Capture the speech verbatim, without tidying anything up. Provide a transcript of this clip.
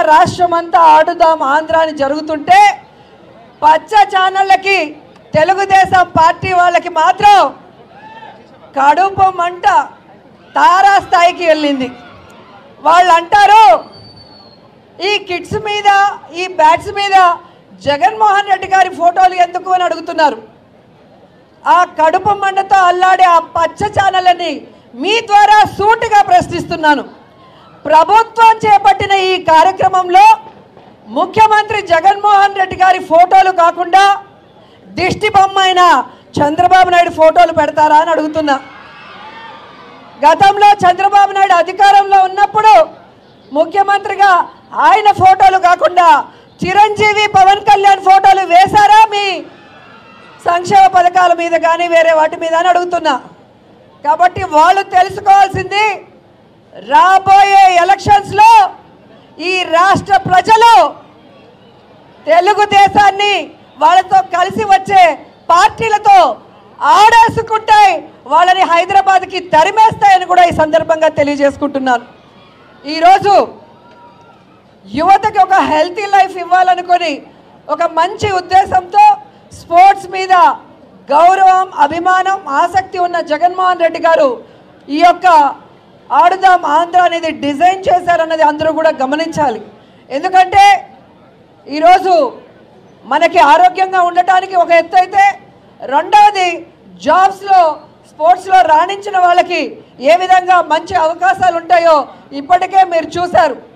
రాష్ట్రమంతా ఆడుదాం ఆంధ్ర అని జరుగుతుంటే పచ్చ ఛానళ్ళకి తెలుగుదేశం పార్టీ వాళ్ళకి మాత్రం కడుపు మంట తారా స్థాయికి వెళ్ళింది. వాళ్ళు అంటారు ఈ కిడ్స్ మీద ఈ బ్యాట్స్ మీద జగన్మోహన్ రెడ్డి గారి ఫోటోలు ఎందుకు అని అడుగుతున్నారు. ఆ కడుపు మంటతో అల్లాడే ఆ పచ్చ ఛానళ్ళని మీ ద్వారా సూటిగా ప్రశ్నిస్తున్నాను. ప్రభుత్వం చేపట్టిన ఈ కార్యక్రమంలో ముఖ్యమంత్రి జగన్మోహన్ రెడ్డి గారి ఫోటోలు కాకుండా దిష్టి బొమ్మ అయిన చంద్రబాబు నాయుడు ఫోటోలు పెడతారా అని అడుగుతున్నా. గతంలో చంద్రబాబు నాయుడు అధికారంలో ఉన్నప్పుడు ముఖ్యమంత్రిగా ఆయన ఫోటోలు కాకుండా చిరంజీవి పవన్ కళ్యాణ్ ఫోటోలు వేశారా మీ సంక్షేమ పథకాల మీద కానీ వేరే వాటి మీద అని అడుగుతున్నా. కాబట్టి వాళ్ళు తెలుసుకోవాల్సింది రాబోయే ఎలక్షన్స్లో ఈ రాష్ట్ర ప్రజలు తెలుగుదేశాన్ని వాళ్ళతో కలిసి వచ్చే పార్టీలతో ఆడేసుకుంటాయి, వాళ్ళని హైదరాబాద్కి తరిమేస్తాయని కూడా ఈ సందర్భంగా తెలియజేసుకుంటున్నాను. ఈరోజు యువతకి ఒక హెల్తీ లైఫ్ ఇవ్వాలనుకొని ఒక మంచి ఉద్దేశంతో స్పోర్ట్స్ మీద గౌరవం, అభిమానం, ఆసక్తి ఉన్న జగన్మోహన్ రెడ్డి గారు ఈ యొక్క ఆడుదాం ఆంధ్ర అనేది డిజైన్ చేశారన్నది అందరూ కూడా గమనించాలి. ఎందుకంటే ఈరోజు మనకి ఆరోగ్యంగా ఉండటానికి ఒక ఎత్తు అయితే, రెండవది జాబ్స్లో స్పోర్ట్స్లో రాణించిన వాళ్ళకి ఏ విధంగా మంచి అవకాశాలు ఉంటాయో ఇప్పటికే మీరు చూశారు.